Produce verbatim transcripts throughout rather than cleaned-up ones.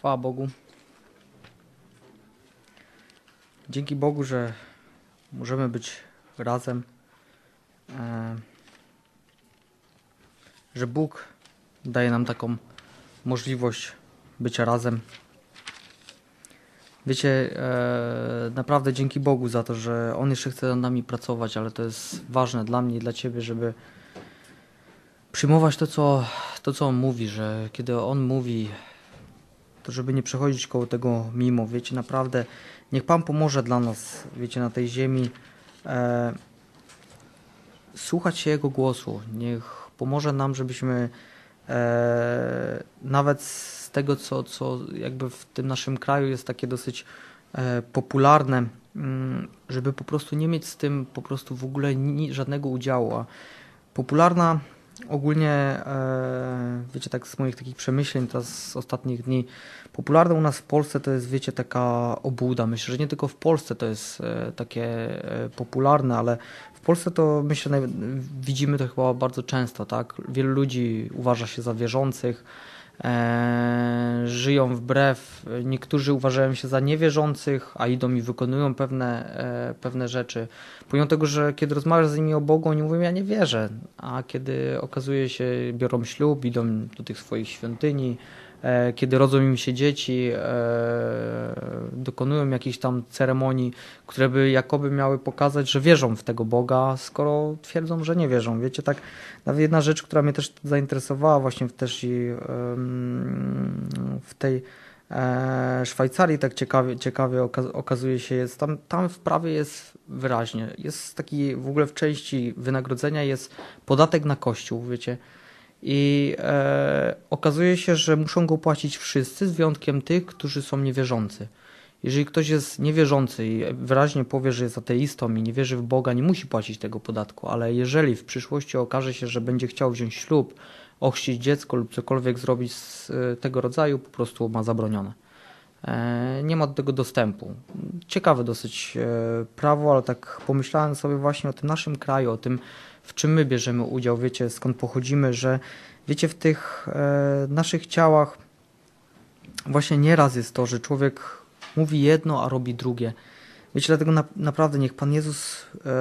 Chwała Bogu. Dzięki Bogu, że możemy być razem. E, że Bóg daje nam taką możliwość bycia razem. Wiecie, e, naprawdę dzięki Bogu za to, że On jeszcze chce nad nami pracować, ale to jest ważne dla mnie i dla Ciebie, żeby przyjmować to, co, to, co On mówi, że kiedy On mówi, to żeby nie przechodzić koło tego mimo. Wiecie, naprawdę, niech Pan pomoże dla nas, wiecie, na tej ziemi e, słuchać się Jego głosu. Niech pomoże nam, żebyśmy e, nawet z tego, co, co jakby w tym naszym kraju jest takie dosyć e, popularne, m, żeby po prostu nie mieć z tym po prostu w ogóle ni, żadnego udziału. A popularna ogólnie, e, wiecie, tak z moich takich przemyśleń teraz z ostatnich dni, popularna u nas w Polsce to jest, wiecie, taka obłuda. Myślę, że nie tylko w Polsce to jest e, takie e, popularne, ale w Polsce to myślę, naj, widzimy to chyba bardzo często, tak? Wielu ludzi uważa się za wierzących, e, żyją wbrew, niektórzy uważają się za niewierzących, a idą i wykonują pewne, e, pewne rzeczy. Pomimo tego, że kiedy rozmawiasz z nimi o Bogu, oni mówią, ja nie wierzę, a kiedy okazuje się, biorą ślub, idą do tych swoich świątyni, e, kiedy rodzą im się dzieci, e, dokonują jakichś tam ceremonii, które by jakoby miały pokazać, że wierzą w tego Boga, skoro twierdzą, że nie wierzą. Wiecie, tak, nawet jedna rzecz, która mnie też zainteresowała właśnie też i w tej Szwajcarii, tak ciekawie, ciekawie okazuje się, jest tam, tam w prawie jest wyraźnie, jest taki w ogóle w części wynagrodzenia jest podatek na kościół, wiecie, i e, okazuje się, że muszą go płacić wszyscy z wyjątkiem tych, którzy są niewierzący. Jeżeli ktoś jest niewierzący i wyraźnie powie, że jest ateistą i nie wierzy w Boga, nie musi płacić tego podatku, ale jeżeli w przyszłości okaże się, że będzie chciał wziąć ślub, ochrzcić dziecko lub cokolwiek zrobić z tego rodzaju, po prostu ma zabronione. Nie ma do tego dostępu. Ciekawe dosyć prawo, ale tak pomyślałem sobie właśnie o tym naszym kraju, o tym, w czym my bierzemy udział, wiecie, skąd pochodzimy, że wiecie, w tych naszych ciałach właśnie nieraz jest to, że człowiek mówi jedno, a robi drugie. Wiecie, dlatego na, naprawdę niech Pan Jezus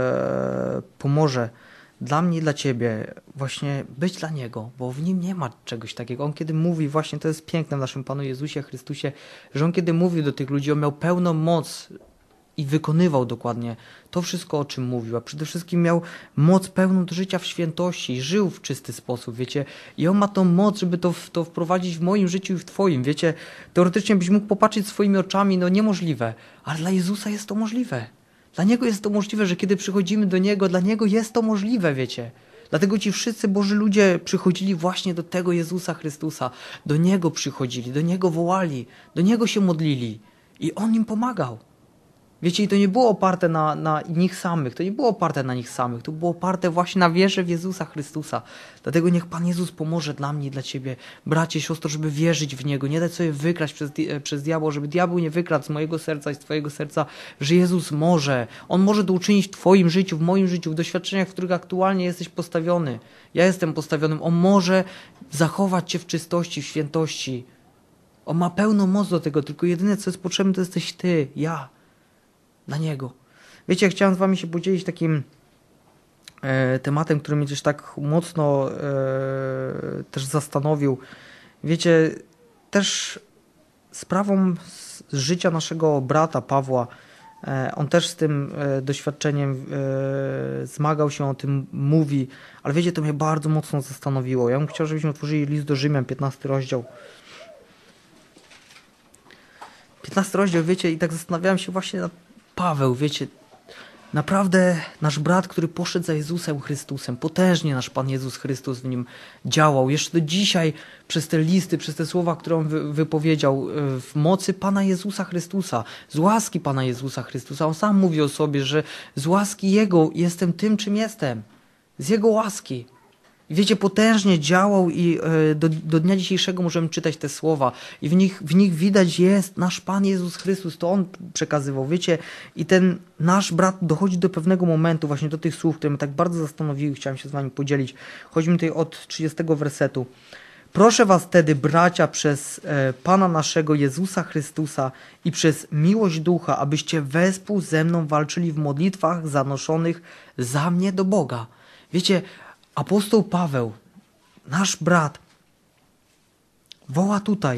e, pomoże dla mnie i dla Ciebie właśnie być dla Niego, bo w Nim nie ma czegoś takiego. On kiedy mówi, właśnie to jest piękne w naszym Panu Jezusie Chrystusie, że On kiedy mówił do tych ludzi, On miał pełną moc i wykonywał dokładnie to wszystko, o czym mówił, a przede wszystkim miał moc pełną do życia w świętości, żył w czysty sposób, wiecie, i On ma tą moc, żeby to, to wprowadzić w moim życiu i w Twoim, wiecie, teoretycznie byś mógł popatrzeć swoimi oczami, no niemożliwe, ale dla Jezusa jest to możliwe. Dla Niego jest to możliwe, że kiedy przychodzimy do Niego, dla Niego jest to możliwe, wiecie. Dlatego ci wszyscy Boży ludzie przychodzili właśnie do tego Jezusa Chrystusa. Do Niego przychodzili, do Niego wołali, do Niego się modlili i On im pomagał. Wiecie, i to nie było oparte na, na nich samych, to nie było oparte na nich samych, to było oparte właśnie na wierze w Jezusa Chrystusa. Dlatego niech Pan Jezus pomoże dla mnie i dla Ciebie, bracie, siostro, żeby wierzyć w Niego, nie dać sobie wykraść przez, przez diabła, żeby diabeł nie wykradł z mojego serca i z Twojego serca, że Jezus może, On może to uczynić w Twoim życiu, w moim życiu, w doświadczeniach, w których aktualnie jesteś postawiony. Ja jestem postawionym, On może zachować Cię w czystości, w świętości. On ma pełną moc do tego, tylko jedyne, co jest potrzebne, to jesteś Ty, ja. Dla Niego. Wiecie, ja chciałem z Wami się podzielić takim e, tematem, który mnie też tak mocno e, też zastanowił. Wiecie, też sprawą z życia naszego brata Pawła, e, on też z tym e, doświadczeniem e, zmagał się, o tym mówi, ale wiecie, to mnie bardzo mocno zastanowiło. Ja bym chciał, żebyśmy otworzyli list do Rzymian, piętnasty rozdział. piętnasty rozdział, wiecie, i tak zastanawiałem się właśnie nad Paweł, wiecie, naprawdę nasz brat, który poszedł za Jezusem Chrystusem, potężnie nasz Pan Jezus Chrystus w nim działał. Jeszcze do dzisiaj przez te listy, przez te słowa, które on wy, wypowiedział, w mocy Pana Jezusa Chrystusa, z łaski Pana Jezusa Chrystusa. On sam mówi o sobie, że z łaski Jego jestem tym, czym jestem. Z Jego łaski. I wiecie, potężnie działał i do, do dnia dzisiejszego możemy czytać te słowa i w nich, w nich widać jest nasz Pan Jezus Chrystus, to On przekazywał, wiecie, i ten nasz brat dochodzi do pewnego momentu, właśnie do tych słów, które mnie tak bardzo zastanowiły, chciałem się z Wami podzielić. Chodzi mi tutaj od trzydziestego wersetu. Proszę was tedy, bracia, przez e, Pana naszego Jezusa Chrystusa i przez miłość Ducha, abyście wespół ze mną walczyli w modlitwach zanoszonych za mnie do Boga. Wiecie, apostoł Paweł, nasz brat, woła tutaj,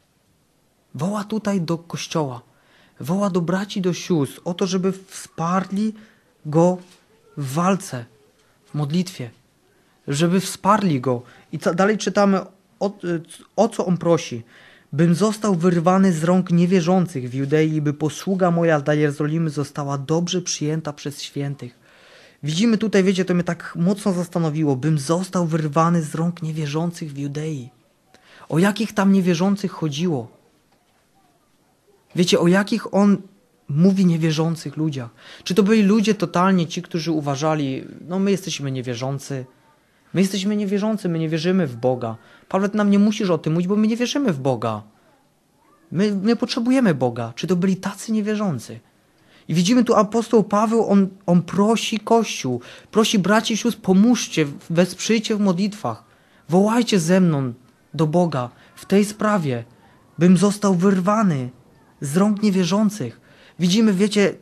woła tutaj do Kościoła, woła do braci, do sióstr o to, żeby wsparli go w walce, w modlitwie, żeby wsparli go. I co, dalej czytamy, o, o co on prosi. Bym został wyrwany z rąk niewierzących w Judei, by posługa moja dla Jerozolimy została dobrze przyjęta przez świętych. Widzimy tutaj, wiecie, to mnie tak mocno zastanowiło, bym został wyrwany z rąk niewierzących w Judei. O jakich tam niewierzących chodziło? Wiecie, o jakich on mówi niewierzących ludziach? Czy to byli ludzie totalnie ci, którzy uważali, no my jesteśmy niewierzący, my jesteśmy niewierzący, my nie wierzymy w Boga. Paweł, ty nam nie musisz o tym mówić, bo my nie wierzymy w Boga. My nie potrzebujemy Boga. Czy to byli tacy niewierzący? I widzimy tu apostoł Paweł, on, on prosi Kościół, prosi braci i sióstr, pomóżcie, wesprzyjcie w modlitwach, wołajcie ze mną do Boga w tej sprawie, bym został wyrwany z rąk niewierzących. Widzimy, wiecie,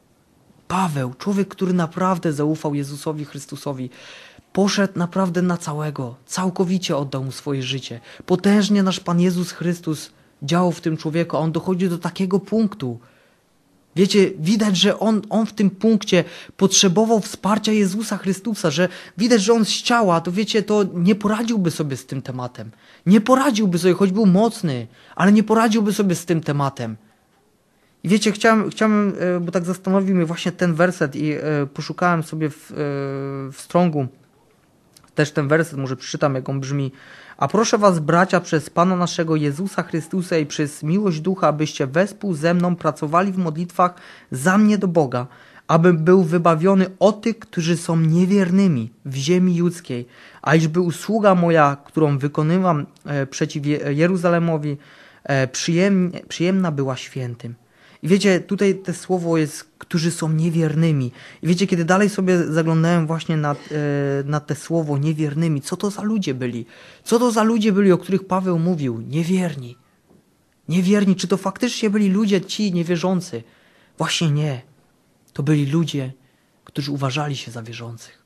Paweł, człowiek, który naprawdę zaufał Jezusowi Chrystusowi, poszedł naprawdę na całego, całkowicie oddał mu swoje życie. Potężnie nasz Pan Jezus Chrystus działał w tym człowieku, a on dochodzi do takiego punktu. Wiecie, widać, że on, on w tym punkcie potrzebował wsparcia Jezusa Chrystusa, że widać, że on z ciała, to wiecie, to nie poradziłby sobie z tym tematem. Nie poradziłby sobie, choć był mocny, ale nie poradziłby sobie z tym tematem. I wiecie, chciałem, chciałem bo tak zastanowił mnie właśnie ten werset i poszukałem sobie w, w Strongu też ten werset, może przeczytam, jak on brzmi. A proszę was, bracia, przez Pana naszego Jezusa Chrystusa i przez miłość Ducha, abyście wespół ze mną pracowali w modlitwach za mnie do Boga, aby był wybawiony od tych, którzy są niewiernymi w ziemi judzkiej, a iżby usługa moja, którą wykonywam e, przeciw Jeruzalemowi, e, przyjemnie, przyjemna była świętym. I wiecie, tutaj to słowo jest, którzy są niewiernymi. I wiecie, kiedy dalej sobie zaglądałem właśnie na, na te słowo niewiernymi, co to za ludzie byli? Co to za ludzie byli, o których Paweł mówił? Niewierni. Niewierni. Czy to faktycznie byli ludzie ci niewierzący? Właśnie nie. To byli ludzie, którzy uważali się za wierzących.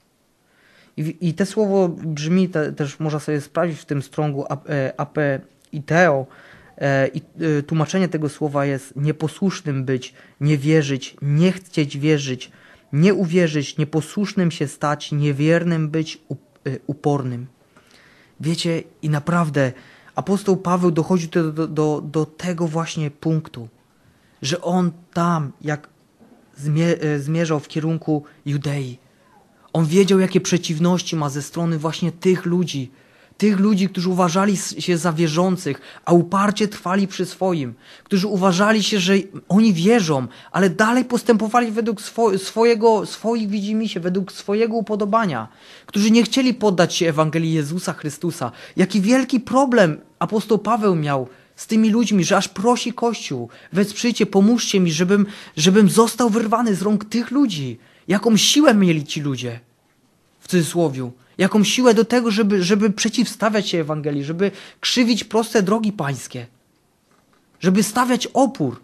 I, i te słowo brzmi, te, też można sobie sprawdzić w tym Strongu ape iteo, I tłumaczenie tego słowa jest nieposłusznym być, nie wierzyć, nie chcieć wierzyć, nie uwierzyć, nieposłusznym się stać, niewiernym być, upornym. Wiecie, i naprawdę apostoł Paweł dochodzi do, do, do, do tego właśnie punktu, że on tam, jak zmie, zmierzał w kierunku Judei, on wiedział, jakie przeciwności ma ze strony właśnie tych ludzi, Tych ludzi, którzy uważali się za wierzących, a uparcie trwali przy swoim. Którzy uważali się, że oni wierzą, ale dalej postępowali według swo swojego, swoich widzimisię, według swojego upodobania. Którzy nie chcieli poddać się Ewangelii Jezusa Chrystusa. Jaki wielki problem apostoł Paweł miał z tymi ludźmi, że aż prosi Kościół, wesprzyjcie, pomóżcie mi, żebym, żebym został wyrwany z rąk tych ludzi. Jaką siłę mieli ci ludzie, w cudzysłowiu. Jaką siłę do tego, żeby, żeby przeciwstawiać się Ewangelii, żeby krzywić proste drogi pańskie, żeby stawiać opór.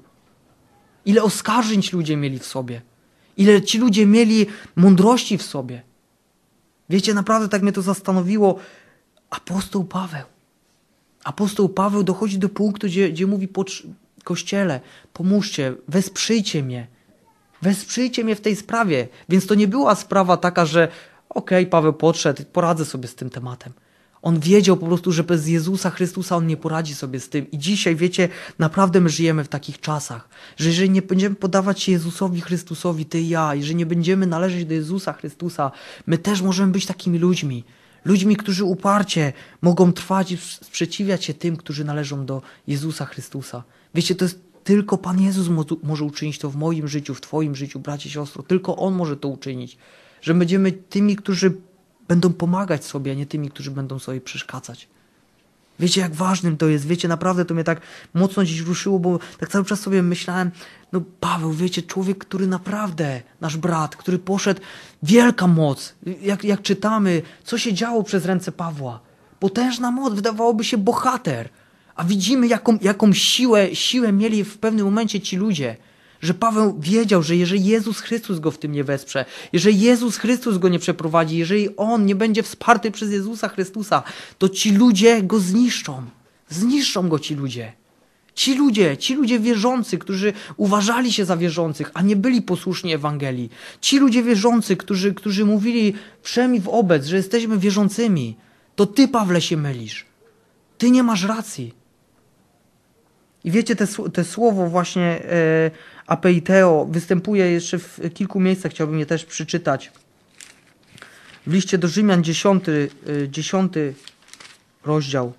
Ile oskarżeń ci ludzie mieli w sobie, ile ci ludzie mieli mądrości w sobie. Wiecie, naprawdę tak mnie to zastanowiło. Apostoł Paweł. Apostoł Paweł dochodzi do punktu, gdzie, gdzie mówi Kościele, pomóżcie, wesprzyjcie mnie. Wesprzyjcie mnie w tej sprawie. Więc to nie była sprawa taka, że okej, okay, Paweł podszedł, poradzę sobie z tym tematem. On wiedział po prostu, że bez Jezusa Chrystusa on nie poradzi sobie z tym. I dzisiaj, wiecie, naprawdę my żyjemy w takich czasach, że jeżeli nie będziemy podawać się Jezusowi Chrystusowi, ty i ja, jeżeli nie będziemy należeć do Jezusa Chrystusa, my też możemy być takimi ludźmi. Ludźmi, którzy uparcie mogą trwać i sprzeciwiać się tym, którzy należą do Jezusa Chrystusa. Wiecie, to jest tylko Pan Jezus może uczynić to w moim życiu, w twoim życiu, bracie, siostro. Tylko On może to uczynić. Że będziemy tymi, którzy będą pomagać sobie, a nie tymi, którzy będą sobie przeszkadzać. Wiecie, jak ważnym to jest. Wiecie, naprawdę to mnie tak mocno dziś ruszyło, bo tak cały czas sobie myślałem, no Paweł, wiecie, człowiek, który naprawdę, nasz brat, który poszedł, wielka moc. Jak, jak czytamy, co się działo przez ręce Pawła. Potężna moc, wydawałoby się bohater. A widzimy, jaką, jaką siłę, siłę mieli w pewnym momencie ci ludzie. Że Paweł wiedział, że jeżeli Jezus Chrystus go w tym nie wesprze, jeżeli Jezus Chrystus go nie przeprowadzi, jeżeli on nie będzie wsparty przez Jezusa Chrystusa, to ci ludzie go zniszczą. Zniszczą go ci ludzie. Ci ludzie, ci ludzie wierzący, którzy uważali się za wierzących, a nie byli posłuszni Ewangelii. Ci ludzie wierzący, którzy, którzy mówili wszemi wobec, że jesteśmy wierzącymi. To ty, Pawle, się mylisz. Ty nie masz racji. I wiecie, te, te słowo właśnie e, apeiteo występuje jeszcze w kilku miejscach, chciałbym je też przeczytać. W liście do Rzymian dziesiąty, e, dziesiąty rozdział.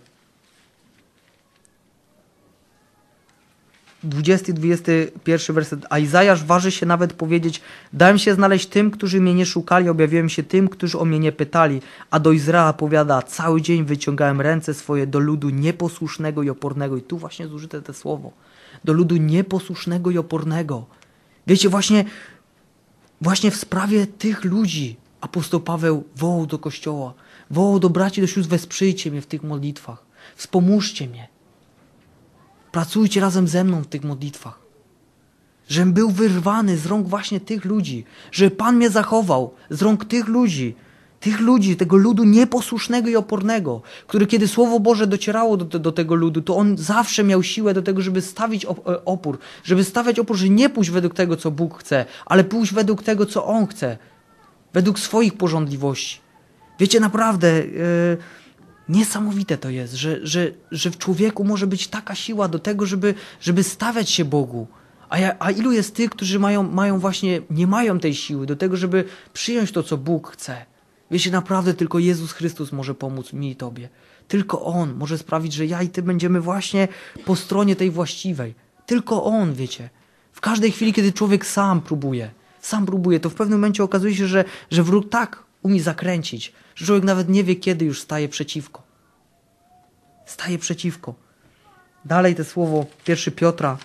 dwudziesty, dwudziesty pierwszy werset. A Izajasz waży się nawet powiedzieć: dałem się znaleźć tym, którzy mnie nie szukali, objawiłem się tym, którzy o mnie nie pytali. A do Izraela powiada: cały dzień wyciągałem ręce swoje do ludu nieposłusznego i opornego. I tu właśnie zużyte to słowo. Do ludu nieposłusznego i opornego. Wiecie, właśnie, właśnie w sprawie tych ludzi apostoł Paweł wołał do Kościoła. Wołał do braci, do sióstr: wesprzyjcie mnie w tych modlitwach. Wspomóżcie mnie. Pracujcie razem ze mną w tych modlitwach. Żebym był wyrwany z rąk właśnie tych ludzi. Żeby Pan mnie zachował z rąk tych ludzi. Tych ludzi, tego ludu nieposłusznego i opornego. Który kiedy Słowo Boże docierało do, do tego ludu, to on zawsze miał siłę do tego, żeby stawić opór. Żeby stawiać opór, że nie pójść według tego, co Bóg chce, ale pójść według tego, co On chce. Według swoich porządliwości. Wiecie, naprawdę... Yy, Niesamowite to jest, że, że, że w człowieku może być taka siła do tego, żeby, żeby stawiać się Bogu. A, ja, a ilu jest tych, którzy mają, mają właśnie, nie mają tej siły do tego, żeby przyjąć to, co Bóg chce. Wiecie, naprawdę tylko Jezus Chrystus może pomóc mi i tobie. Tylko On może sprawić, że ja i ty będziemy właśnie po stronie tej właściwej. Tylko On, wiecie. W każdej chwili, kiedy człowiek sam próbuje, sam próbuje, to w pewnym momencie okazuje się, że, że wróg tak umie zakręcić, że człowiek nawet nie wie, kiedy już staje przeciwko. Staje przeciwko. Dalej te słowo pierwszy Piotra,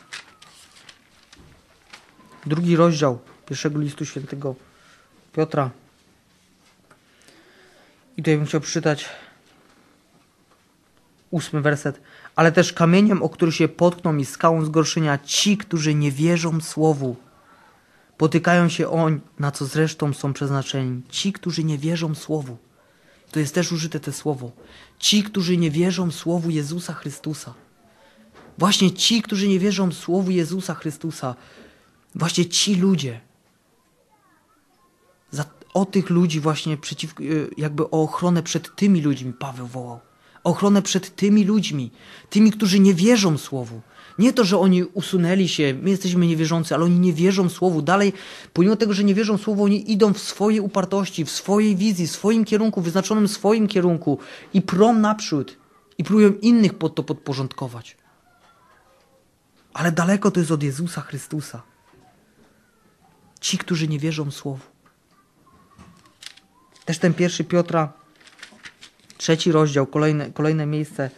drugi rozdział pierwszego listu świętego Piotra. I tutaj bym chciał przeczytać ósmy werset. Ale też kamieniem, o który się potkną, i skałą zgorszenia ci, którzy nie wierzą słowu. Potykają się oni, na co zresztą są przeznaczeni. Ci, którzy nie wierzą słowu. To jest też użyte to słowo. Ci, którzy nie wierzą słowu Jezusa Chrystusa. Właśnie ci, którzy nie wierzą słowu Jezusa Chrystusa. Właśnie ci ludzie. Za, o tych ludzi właśnie przeciw, jakby o ochronę przed tymi ludźmi Paweł wołał. O ochronę przed tymi ludźmi. Tymi, którzy nie wierzą słowu. Nie to, że oni usunęli się, my jesteśmy niewierzący, ale oni nie wierzą słowu. Dalej, pomimo tego, że nie wierzą słowu, oni idą w swojej upartości, w swojej wizji, w swoim kierunku, wyznaczonym swoim kierunku i prą naprzód. I próbują innych pod to podporządkować. Ale daleko to jest od Jezusa Chrystusa. Ci, którzy nie wierzą słowu. Też ten pierwszy Piotra, trzeci rozdział, kolejne, kolejne miejsce.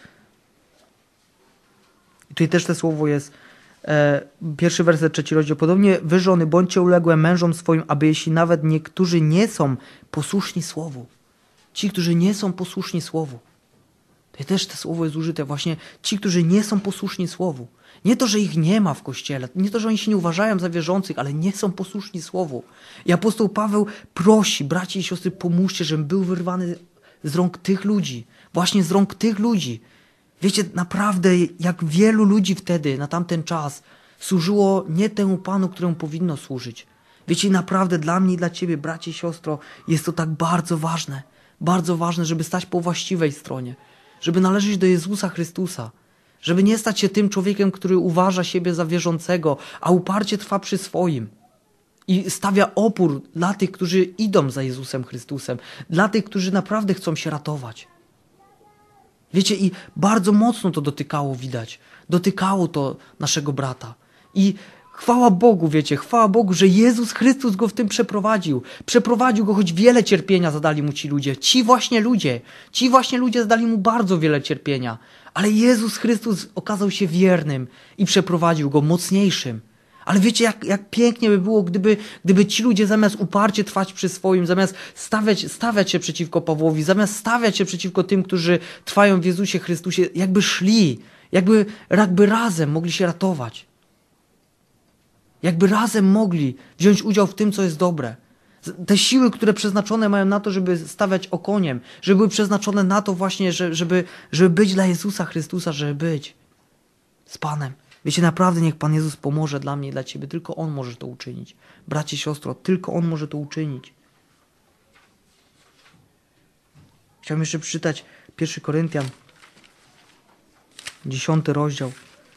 I tutaj też to słowo jest, e, pierwszy werset, trzeci rozdział. Podobnie wy, żony, bądźcie uległe mężom swoim, aby jeśli nawet niektórzy nie są posłuszni słowu. Ci, którzy nie są posłuszni słowu. Tutaj też to słowo jest użyte. Właśnie ci, którzy nie są posłuszni słowu. Nie to, że ich nie ma w Kościele. Nie to, że oni się nie uważają za wierzących, ale nie są posłuszni słowu. I apostoł Paweł prosi, braci i siostry, pomóżcie, żebym był wyrwany z rąk tych ludzi. Właśnie z rąk tych ludzi. Wiecie, naprawdę, jak wielu ludzi wtedy, na tamten czas, służyło nie temu Panu, któremu powinno służyć. Wiecie, naprawdę dla mnie i dla ciebie, bracie i siostro, jest to tak bardzo ważne. Bardzo ważne, żeby stać po właściwej stronie. Żeby należeć do Jezusa Chrystusa. Żeby nie stać się tym człowiekiem, który uważa siebie za wierzącego, a uparcie trwa przy swoim. I stawia opór dla tych, którzy idą za Jezusem Chrystusem. Dla tych, którzy naprawdę chcą się ratować. Wiecie, i bardzo mocno to dotykało, widać. Dotykało to naszego brata. I chwała Bogu, wiecie, chwała Bogu, że Jezus Chrystus go w tym przeprowadził. Przeprowadził go, choć wiele cierpienia zadali mu ci ludzie. Ci właśnie ludzie, ci właśnie ludzie zadali mu bardzo wiele cierpienia. Ale Jezus Chrystus okazał się wiernym i przeprowadził go mocniejszym. Ale wiecie, jak, jak pięknie by było, gdyby, gdyby ci ludzie zamiast uparcie trwać przy swoim, zamiast stawiać, stawiać się przeciwko Pawłowi, zamiast stawiać się przeciwko tym, którzy trwają w Jezusie Chrystusie, jakby szli, jakby, jakby razem mogli się ratować. Jakby razem mogli wziąć udział w tym, co jest dobre. Te siły, które przeznaczone mają na to, żeby stawiać okoniem, żeby były przeznaczone na to właśnie, żeby, żeby być dla Jezusa Chrystusa, żeby być z Panem. Wiecie, naprawdę niech Pan Jezus pomoże dla mnie i dla ciebie. Tylko On może to uczynić. Bracie, siostro, tylko On może to uczynić. Chciałem jeszcze przeczytać pierwszy Koryntian, dziesiąty rozdział.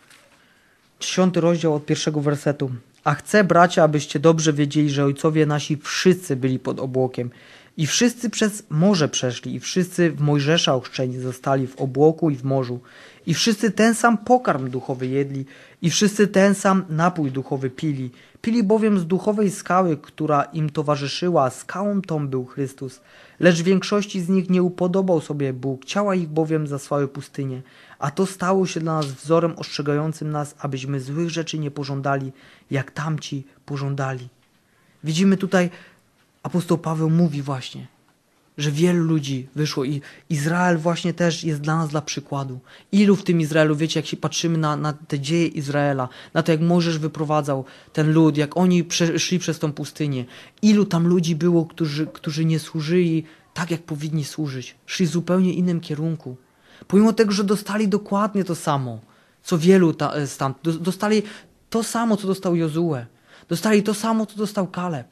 Dziesiąty rozdział od pierwszego wersetu. A chcę, bracia, abyście dobrze wiedzieli, że ojcowie nasi wszyscy byli pod obłokiem i wszyscy przez morze przeszli i wszyscy w Mojżesza ochrzczeni zostali w obłoku i w morzu i wszyscy ten sam pokarm duchowy jedli i wszyscy ten sam napój duchowy pili. Pili bowiem z duchowej skały, która im towarzyszyła, a skałą tą był Chrystus. Lecz większości z nich nie upodobał sobie Bóg, ciała ich bowiem zasłały pustynię. A to stało się dla nas wzorem ostrzegającym nas, abyśmy złych rzeczy nie pożądali, jak tamci pożądali. Widzimy tutaj, apostoł Paweł mówi właśnie, że wielu ludzi wyszło i Izrael właśnie też jest dla nas dla przykładu. Ilu w tym Izraelu, wiecie, jak się patrzymy na, na te dzieje Izraela, na to, jak Mojżesz wyprowadzał ten lud, jak oni szli przez tą pustynię. Ilu tam ludzi było, którzy, którzy nie służyli tak, jak powinni służyć. Szli w zupełnie innym kierunku. Pomimo tego, że dostali dokładnie to samo, co wielu ta, tam, dostali to samo, co dostał Jozue. Dostali to samo, co dostał Kaleb.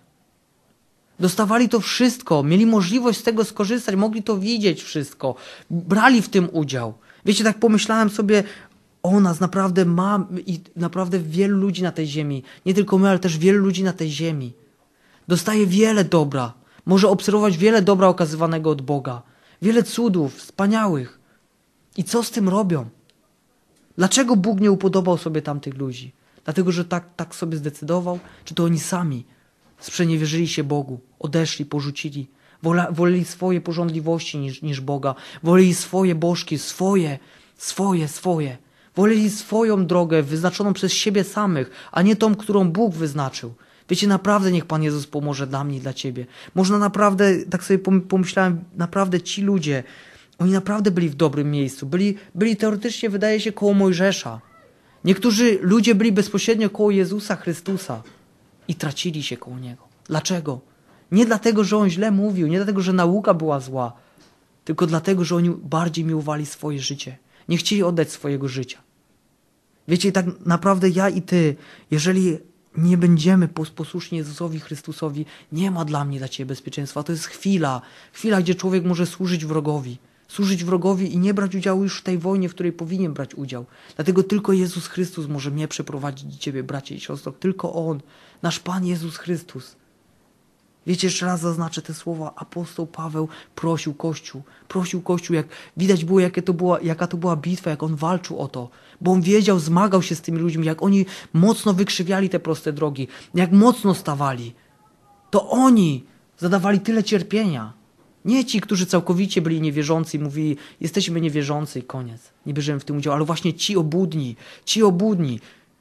Dostawali to wszystko, mieli możliwość z tego skorzystać, mogli to widzieć wszystko, brali w tym udział. Wiecie, tak pomyślałem sobie o nas, naprawdę ma i naprawdę wielu ludzi na tej ziemi, nie tylko my, ale też wielu ludzi na tej ziemi. Dostaje wiele dobra, może obserwować wiele dobra okazywanego od Boga, wiele cudów, wspaniałych. I co z tym robią? Dlaczego Bóg nie upodobał sobie tamtych ludzi? Dlatego, że tak, tak sobie zdecydował? Czy to oni sami sprzeniewierzyli się Bogu, odeszli, porzucili, wola, woleli swoje pożądliwości niż, niż Boga, woleli swoje bożki, swoje, swoje, swoje. Woleli swoją drogę wyznaczoną przez siebie samych, a nie tą, którą Bóg wyznaczył. Wiecie, naprawdę niech Pan Jezus pomoże dla mnie i dla ciebie. Można naprawdę, tak sobie pomyślałem, naprawdę ci ludzie, oni naprawdę byli w dobrym miejscu. Byli, byli teoretycznie, wydaje się, koło Mojżesza. Niektórzy ludzie byli bezpośrednio koło Jezusa Chrystusa i tracili się koło Niego. Dlaczego? Nie dlatego, że On źle mówił, nie dlatego, że nauka była zła, tylko dlatego, że oni bardziej miłowali swoje życie. Nie chcieli oddać swojego życia. Wiecie, tak naprawdę ja i ty, jeżeli nie będziemy posłuszni Jezusowi Chrystusowi, nie ma dla mnie, dla ciebie bezpieczeństwa. To jest chwila, chwila, gdzie człowiek może służyć wrogowi. Służyć wrogowi i nie brać udziału już w tej wojnie, w której powinien brać udział. Dlatego tylko Jezus Chrystus może mnie przeprowadzić, ciebie, bracie i siostro. Tylko On, nasz Pan Jezus Chrystus. Wiecie, jeszcze raz zaznaczę te słowa. Apostoł Paweł prosił Kościół. Prosił Kościół, jak widać było, jakie to była, jaka to była bitwa, jak on walczył o to. Bo on wiedział, zmagał się z tymi ludźmi, jak oni mocno wykrzywiali te proste drogi, jak mocno stawali. To oni zadawali tyle cierpienia. Nie ci, którzy całkowicie byli niewierzący i mówili, jesteśmy niewierzący i koniec. Nie bierzemy w tym udziału, ale właśnie ci obłudni, ci obłudni,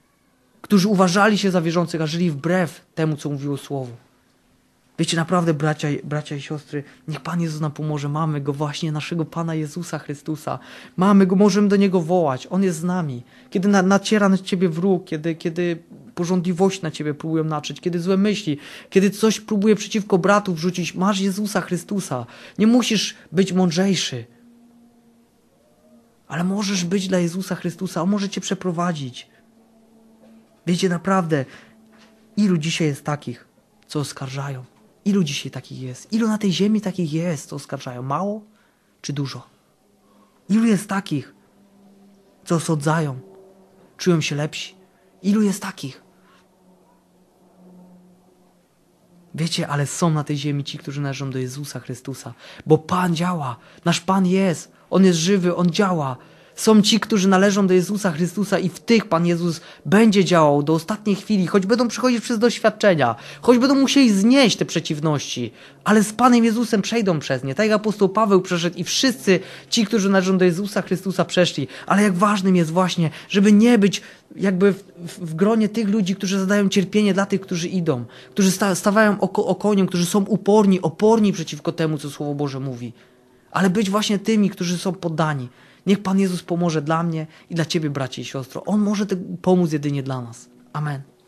którzy uważali się za wierzących, a żyli wbrew temu, co mówiło Słowo. Wiecie, naprawdę, bracia, bracia i siostry, niech Pan Jezus nam pomoże. Mamy Go właśnie, naszego Pana Jezusa Chrystusa. Mamy Go, możemy do Niego wołać. On jest z nami. Kiedy na, naciera na Ciebie wróg, kiedy, kiedy pożądliwość na Ciebie próbują naczyć, kiedy złe myśli, kiedy coś próbuje przeciwko bratu wrzucić, masz Jezusa Chrystusa. Nie musisz być mądrzejszy. Ale możesz być dla Jezusa Chrystusa. On może Cię przeprowadzić. Wiecie, naprawdę, ilu dzisiaj jest takich, co oskarżają? Ilu dzisiaj takich jest? Ilu na tej ziemi takich jest, co oskarżają? Mało czy dużo? Ilu jest takich, co osądzają, czują się lepsi? Ilu jest takich? Wiecie, ale są na tej ziemi ci, którzy należą do Jezusa Chrystusa, bo Pan działa. Nasz Pan jest. On jest żywy, On działa. Są ci, którzy należą do Jezusa Chrystusa i w tych Pan Jezus będzie działał do ostatniej chwili, choć będą przechodzić przez doświadczenia, choć będą musieli znieść te przeciwności, ale z Panem Jezusem przejdą przez nie. Tak jak apostoł Paweł przeszedł i wszyscy ci, którzy należą do Jezusa Chrystusa przeszli. Ale jak ważnym jest właśnie, żeby nie być jakby w, w, w gronie tych ludzi, którzy zadają cierpienie dla tych, którzy idą, którzy sta, stawają oko, okoniem, którzy są uporni, oporni przeciwko temu, co Słowo Boże mówi. Ale być właśnie tymi, którzy są poddani. Niech Pan Jezus pomoże dla mnie i dla Ciebie, bracie i siostro. On może pomóc jedynie dla nas. Amen.